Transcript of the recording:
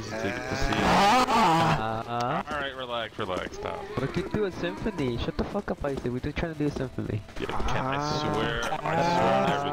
so you get to see. Alright, relax, stop. But I could do a symphony. Shut the fuck up, I say. We're just trying to do a symphony. Yeah, Ken, I swear, I